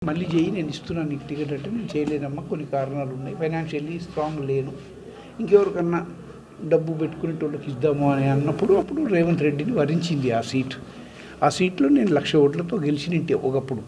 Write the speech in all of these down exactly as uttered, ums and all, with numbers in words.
మళ్ళీ చేయి, నేను ఇస్తున్నాను నీకు టికెట్ అంటే నేను చేయలేనమ్మా, కొన్ని కారణాలు ఉన్నాయి, ఫైనాన్షియల్లీ స్ట్రాంగ్ లేను, ఇంకెవరికన్నా డబ్బు పెట్టుకునేటోళ్ళకి ఇద్దాము అని అన్నప్పుడు అప్పుడు రేవంత్ రెడ్డిని వరించింది ఆ సీట్. ఆ సీట్లో నేను లక్ష ఓట్లతో గెలిచినంటే ఒకప్పుడు.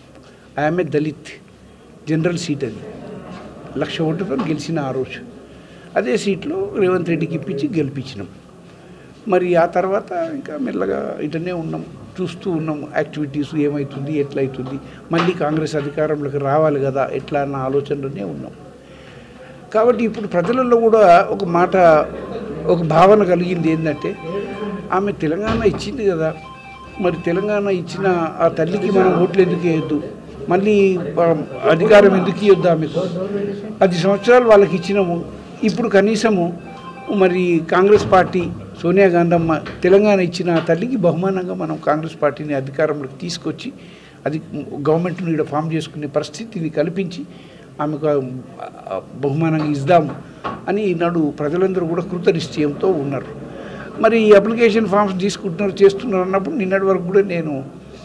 ఆమె దళిత్ జనరల్ సీట్, అది లక్ష ఓట్లతో గెలిచిన ఆ రోజు. అదే సీట్లో రేవంత్ రెడ్డికి ఇప్పించి గెలిపించినాం. మరి ఆ తర్వాత ఇంకా మెల్లగా ఇటనే ఉన్నాం, చూస్తూ ఉన్నాం యాక్టివిటీస్ ఏమవుతుంది, ఎట్లా అవుతుంది, మళ్ళీ కాంగ్రెస్ అధికారంలోకి రావాలి కదా ఎట్లా అన్న ఆలోచనలోనే ఉన్నాం. కాబట్టి ఇప్పుడు ప్రజలలో కూడా ఒక మాట, ఒక భావన కలిగింది ఏంటంటే, ఆమె తెలంగాణ ఇచ్చింది కదా, మరి తెలంగాణ ఇచ్చిన ఆ తల్లికి మనం ఓట్లు ఎందుకు వేయొద్దు, మళ్ళీ అధికారం ఎందుకు ఇవ్వద్దు ఆమెకు, పది సంవత్సరాలు వాళ్ళకి ఇచ్చినాము, ఇప్పుడు కనీసము మరి కాంగ్రెస్ పార్టీ సోనియా గాంధీ తెలంగాణ ఇచ్చిన తల్లికి బహుమానంగా మనం కాంగ్రెస్ పార్టీని అధికారంలోకి తీసుకొచ్చి అది గవర్నమెంట్ను ఇక్కడ ఫామ్ చేసుకునే పరిస్థితిని కల్పించి ఆమెకు బహుమానంగా ఇద్దాము అని ఈనాడు ప్రజలందరూ కూడా కృతనిశ్చయంతో ఉన్నారు. మరి ఈ అప్లికేషన్ ఫామ్స్ తీసుకుంటున్నారు, చేస్తున్నారు అన్నప్పుడు నిన్నటి వరకు కూడా నేను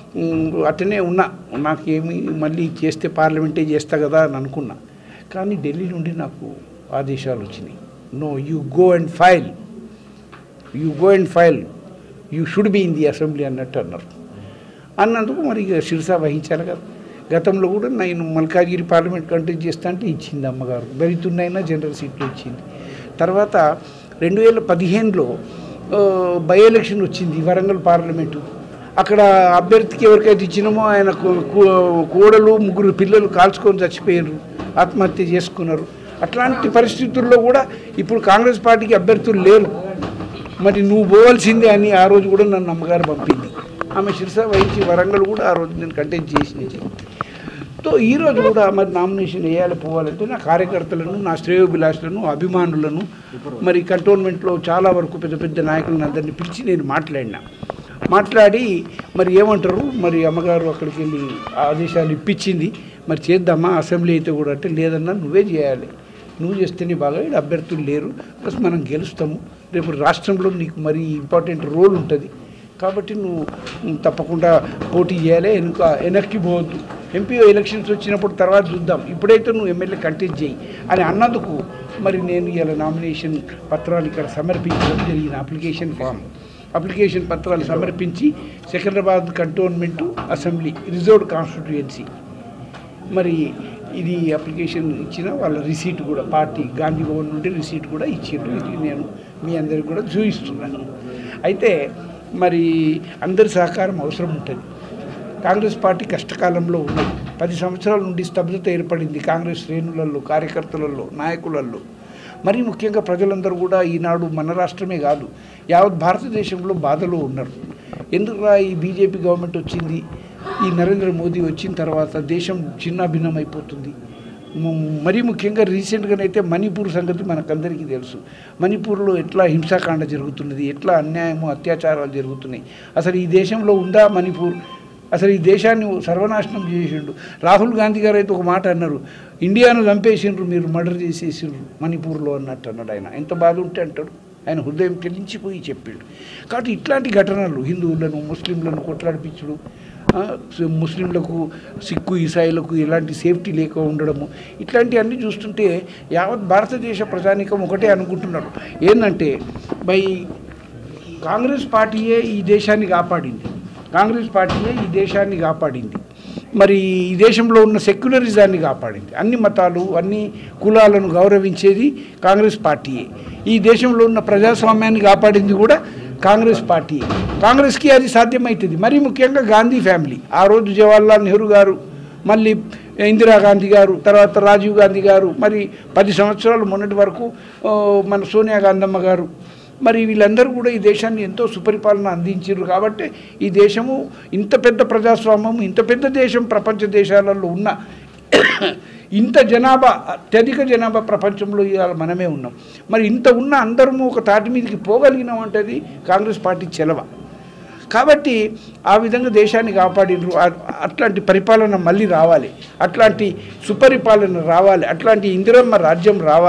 అట్టనే ఉన్నా, నాకేమి మళ్ళీ చేస్తే పార్లమెంటే చేస్తా కదా అని అనుకున్నా. కానీ ఢిల్లీ నుండి నాకు ఆదేశాలు వచ్చినాయి, no you go and file, you go and file, you should be in the assembly అన్నట్టు అన్నారు. అన్నందుకు మరి ఇక శిరసా వహించాలి కదా. గతంలో కూడా నేను మల్కాజ్గిరి పార్లమెంట్ కంటెస్ట్ చేస్తా అంటే ఇచ్చింది అమ్మగారు, బెరితున్నాయినా జనరల్ సీట్లు ఇచ్చింది. తర్వాత రెండు వేల పదిహేనులో బై ఎలక్షన్ వచ్చింది వరంగల్ పార్లమెంటు, అక్కడ అభ్యర్థికి ఎవరికైతే ఇచ్చినామో ఆయన కోడలు ముగ్గురు పిల్లలు కాల్చుకొని చచ్చిపోయారు, ఆత్మహత్య చేసుకున్నారు. అట్లాంటి పరిస్థితుల్లో కూడా ఇప్పుడు కాంగ్రెస్ పార్టీకి అభ్యర్థులు లేరు, మరి నువ్వు పోవాల్సిందే అని ఆ రోజు కూడా నన్ను అమ్మగారు పంపింది. ఆమె శిరస వహించి వరంగల్ కూడా ఆ రోజు నేను కంటెస్ట్ చేసి తో ఈరోజు కూడా మరి నామినేషన్ వేయాలి పోవాలంటే నా కార్యకర్తలను, నా శ్రేయోభిలాషులను, అభిమానులను, మరి కంటోన్మెంట్లో చాలా వరకు పెద్ద పెద్ద నాయకులను అందరినీ పిలిచి నేను మాట్లాడినా. మాట్లాడి మరి ఏమంటారు, మరి అమ్మగారు అక్కడికి వెళ్ళి ఆదేశాలు ఇప్పించింది, మరి చేద్దామా అసెంబ్లీ అయితే కూడా అంటే లేదన్నా నువ్వే చేయాలి, నువ్వు చేస్తేనే బాగా, ఇక్కడ అభ్యర్థులు లేరు, ప్లస్ మనం గెలుస్తాము, రేపు రాష్ట్రంలో నీకు మరి ఇంపార్టెంట్ రోల్ ఉంటుంది కాబట్టి నువ్వు తప్పకుండా పోటీ చేయాలి, వెనుక వెనక్కి పోవద్దు, ఎంపీ ఎలక్షన్స్ వచ్చినప్పుడు తర్వాత చూద్దాం, ఇప్పుడైతే నువ్వు ఎమ్మెల్యే కంటెస్ట్ చేయి అని అన్నందుకు మరి నేను ఇలా నామినేషన్ పత్రాలు ఇక్కడ సమర్పించడం జరిగిన. అప్లికేషన్ ఫామ్ అప్లికేషన్ పత్రాలు సమర్పించి Secunderabad cantonment assembly reserved constituency మరి ఇది అప్లికేషన్ ఇచ్చిన వాళ్ళ రిసీట్ కూడా పార్టీ గాంధీ భవన్ నుండి రిసీట్ కూడా ఇచ్చిండ్రు. ఇది నేను మీ అందరికి కూడా చూపిస్తున్నాను. అయితే మరి అందరి సహకారం అవసరం ఉంటుంది. కాంగ్రెస్ పార్టీ కష్టకాలంలో ఉన్నది, పది సంవత్సరాల నుండి స్తబ్దత ఏర్పడింది కాంగ్రెస్ శ్రేణులలో, కార్యకర్తలలో, నాయకులలో. మరి ముఖ్యంగా ప్రజలందరూ కూడా ఈనాడు మన రాష్ట్రమే కాదు యావత్ భారతదేశంలో బాధలో ఉన్నారు. ఎందుకురా ఈ బీజేపీ గవర్నమెంట్ వచ్చింది, ఈ నరేంద్ర మోదీ వచ్చిన తర్వాత దేశం చిన్నాభిన్నమైపోతుంది. మరీ ముఖ్యంగా రీసెంట్గానైతే మణిపూర్ సంగతి మనకందరికీ తెలుసు. మణిపూర్లో ఎట్లా హింసాకాండ జరుగుతున్నది, ఎట్లా అన్యాయము అత్యాచారాలు జరుగుతున్నాయి. అసలు ఈ దేశంలో ఉందా మణిపూర్? అసలు ఈ దేశాన్ని సర్వనాశనం చేసిండు. రాహుల్ గాంధీ గారు అయితే ఒక మాట అన్నారు, ఇండియాను చంపేసిండ్రు మీరు, మర్డర్ చేసేసిండ్రు మణిపూర్లో అన్నట్టు అన్నాడు. ఆయన ఎంత బాధ ఉంటే అంటాడు, ఆయన హృదయం చెల్లించిపోయి చెప్పాడు. కాబట్టి ఇట్లాంటి ఘటనలు హిందువులను ముస్లింలను కొట్లాడిపించడు, ముస్లింలకు సిక్కు ఇసాయిలకు ఎలాంటి సేఫ్టీ లేక ఉండడము, ఇట్లాంటివన్నీ చూస్తుంటే యావత్ భారతదేశ ప్రజానీకం ఒకటే అనుకుంటున్నారు ఏంటంటే, బై కాంగ్రెస్ పార్టీయే ఈ దేశాన్ని కాపాడింది, కాంగ్రెస్ పార్టీయే ఈ దేశాన్ని కాపాడింది, మరి ఈ దేశంలో ఉన్న సెక్యులరిజాన్ని కాపాడింది, అన్ని మతాలు అన్ని కులాలను గౌరవించేది కాంగ్రెస్ పార్టీయే, ఈ దేశంలో ఉన్న ప్రజాస్వామ్యాన్ని కాపాడింది కూడా కాంగ్రెస్ పార్టీ. కాంగ్రెస్కి అది సాధ్యమవుతుంది. మరీ ముఖ్యంగా గాంధీ ఫ్యామిలీ, ఆ రోజు జవహర్లాల్ నెహ్రూ గారు, మళ్ళీ ఇందిరాగాంధీ గారు, తర్వాత రాజీవ్ గాంధీ గారు, మరి పది సంవత్సరాలు మొన్నటి వరకు మన సోనియా గాంధమ్మ గారు, మరి వీళ్ళందరూ కూడా ఈ దేశాన్ని ఎంతో సుపరిపాలన అందించారు. కాబట్టి ఈ దేశము ఇంత పెద్ద ప్రజాస్వామ్యం, ఇంత పెద్ద దేశం ప్రపంచ దేశాలలో ఉన్న ఇంత జనాభా, అత్యధిక జనాభా ప్రపంచంలో ఇవాళ మనమే ఉన్నాం. మరి ఇంత ఉన్న అందరము ఒక తాటి మీదకి పోగలిగినామంటది కాంగ్రెస్ పార్టీ చెలవ. కాబట్టి ఆ విధంగా దేశాన్ని కాపాడినరు. అట్లాంటి పరిపాలన మళ్ళీ రావాలి, అట్లాంటి సుపరిపాలన రావాలి, అట్లాంటి ఇందిరమ్మ రాజ్యం రావాలి,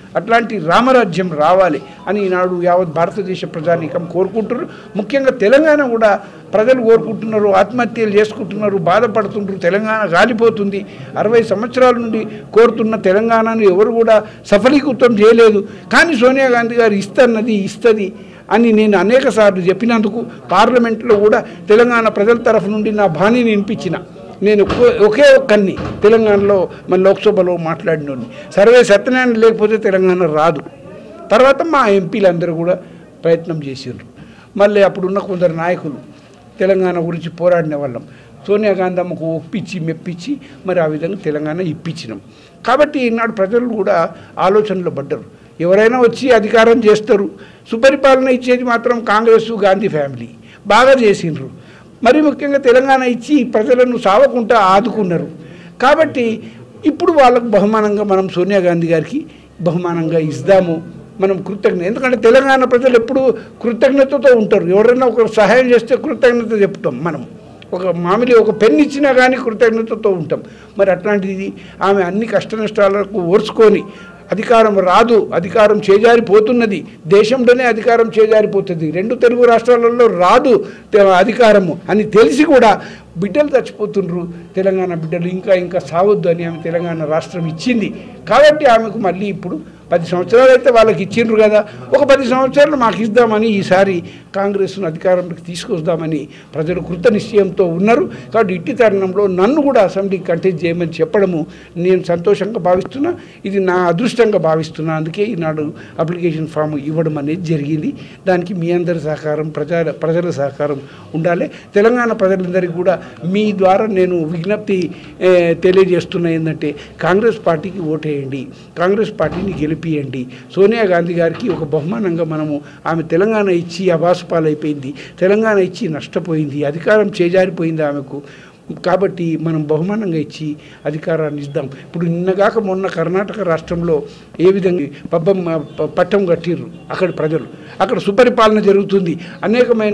అట్లాంటి రామరాజ్యం రావాలి అని ఈనాడు యావత్ భారతదేశ ప్రజానీకం కోరుకుంటున్నారు. ముఖ్యంగా తెలంగాణ కూడా ప్రజలు కోరుకుంటున్నారు. ఆత్మహత్యలు చేసుకుంటున్నారు, బాధపడుతుంటారు. తెలంగాణ గాలిపోతుంది. అరవై సంవత్సరాల నుండి కోరుతున్న తెలంగాణను ఎవరు కూడా సఫలీకృతం చేయలేదు. కానీ సోనియా గాంధీ గారు ఇస్తన్నది ఇస్తుంది అని నేను అనేక సార్లు చెప్పినందుకు పార్లమెంట్లో కూడా తెలంగాణ ప్రజల తరఫు నుండి నా బాణిని వినిపించిన నేను ఒకే ఒక్కరిని తెలంగాణలో మన లోక్సభలో మాట్లాడినోని. సర్వే సత్యనారాయణ లేకపోతే తెలంగాణ రాదు. తర్వాత మా ఎంపీలందరూ కూడా ప్రయత్నం చేసారు. మళ్ళీ అప్పుడున్న కొందరు నాయకులు తెలంగాణ గురించి పోరాడిన వాళ్ళం సోనియా గాంధీ అమ్మకు ఒప్పించి మెప్పించి మరి ఆ విధంగా తెలంగాణ ఇప్పించినాం. కాబట్టి ఈనాడు ప్రజలు కూడా ఆలోచనలో పడ్డారు. ఎవరైనా వచ్చి అధికారం చేస్తారు, సుపరిపాలన ఇచ్చేది మాత్రం కాంగ్రెస్ గాంధీ ఫ్యామిలీ బాగా చేసిండ్రు. మరి ముఖ్యంగా తెలంగాణ ఇచ్చి ప్రజలను సావకుండా ఆదుకున్నారు. కాబట్టి ఇప్పుడు వాళ్ళకు బహుమానంగా మనం సోనియా గాంధీ గారికి బహుమానంగా ఇద్దాము. మనం కృతజ్ఞత, ఎందుకంటే తెలంగాణ ప్రజలు ఎప్పుడు కృతజ్ఞతతో ఉంటారు. ఎవరైనా ఒకరు సహాయం చేస్తే కృతజ్ఞత చెప్తాం. మనం ఒక మామూలు ఒక పెన్ను ఇచ్చినా కానీ కృతజ్ఞతతో ఉంటాం. మరి అట్లాంటిది ఆమె అన్ని కష్ట నష్టాలకు ఓర్చుకొని అధికారం రాదు, అధికారం చేజారిపోతున్నది, దేశంలోనే అధికారం చేజారిపోతుంది, రెండు తెలుగు రాష్ట్రాలలో రాదు అధికారము అని తెలిసి కూడా బిడ్డలు చచ్చిపోతుండ్రు. తెలంగాణ బిడ్డలు ఇంకా ఇంకా సావద్దు అని ఆమె తెలంగాణ రాష్ట్రం ఇచ్చింది. కాబట్టి ఆమెకు మళ్ళీ ఇప్పుడు పది సంవత్సరాలు అయితే వాళ్ళకి ఇచ్చిండ్రు కదా, ఒక పది సంవత్సరాలు మాకు ఇద్దామని ఈసారి కాంగ్రెస్ను అధికారంలోకి తీసుకొద్దామని ప్రజలు కృత నిశ్చయంతో ఉన్నారు. కాబట్టి ఇట్టి తరుణంలో నన్ను కూడా అసెంబ్లీకి కంటెస్ట్ చేయమని చెప్పడము నేను సంతోషంగా భావిస్తున్నా. ఇది నా అదృష్టంగా భావిస్తున్నా. అందుకే ఈనాడు అప్లికేషన్ ఫామ్ ఇవ్వడం అనేది జరిగింది. దానికి మీ అందరి సహకారం, ప్రజా ప్రజల సహకారం ఉండాలి. తెలంగాణ ప్రజలందరికీ కూడా మీ ద్వారా నేను విజ్ఞప్తి తెలియజేస్తున్నా ఏంటంటే కాంగ్రెస్ పార్టీకి ఓటేయండి, కాంగ్రెస్ పార్టీని గెలిపియండి. సోనియా గాంధీ గారికి ఒక బహుమానంగా మనము ఆమె తెలంగాణ ఇచ్చి అవాసుపాలైపోయింది, తెలంగాణ ఇచ్చి నష్టపోయింది, అధికారం చేజారిపోయింది ఆమెకు. కాబట్టి మనం బహుమానంగా ఇచ్చి అధికారాన్ని ఇద్దాం. ఇప్పుడు నిన్నగాక మొన్న కర్ణాటక రాష్ట్రంలో ఏ విధంగా పబ్బం పట్టం కట్టిర్రు అక్కడి ప్రజలు, అక్కడ సుపరిపాలన జరుగుతుంది. అనేకమైన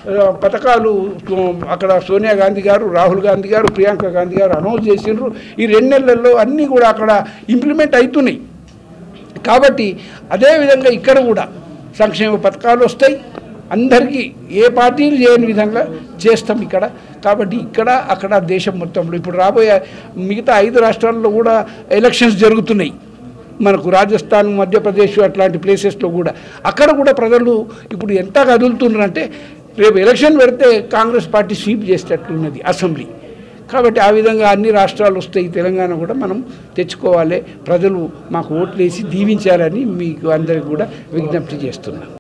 పథకాలు అక్కడ సోనియా గాంధీ గారు, రాహుల్ గాంధీ గారు, ప్రియాంక గాంధీ గారు అనౌన్స్ చేసిండ్రు. ఈ రెండు నెలల్లో అన్నీ కూడా అక్కడ ఇంప్లిమెంట్ అవుతున్నాయి. కాబట్టి అదేవిధంగా ఇక్కడ కూడా సంక్షేమ పథకాలు వస్తాయి. అందరికీ ఏ పార్టీలు చేయని విధంగా చేస్తాం ఇక్కడ. కాబట్టి ఇక్కడ అక్కడ దేశం మొత్తంలో ఇప్పుడు రాబోయే మిగతా ఐదు రాష్ట్రాల్లో కూడా ఎలక్షన్స్ జరుగుతున్నాయి. మనకు రాజస్థాన్, మధ్యప్రదేశ్ అట్లాంటి ప్లేసెస్లో కూడా అక్కడ కూడా ప్రజలు ఇప్పుడు ఎంత కదులుతున్నారంటే రేపు ఎలక్షన్ పెడితే కాంగ్రెస్ పార్టీ స్వీప్ చేసేటట్లున్నది అసెంబ్లీ. కాబట్టి ఆ విధంగా అన్ని రాష్ట్రాలు వస్తాయి. తెలంగాణ కూడా మనం తెచ్చుకోవాలి. ప్రజలు మాకు ఓట్లు వేసి దీవించాలని మీకు అందరికీ కూడా విజ్ఞప్తి చేస్తున్నాం.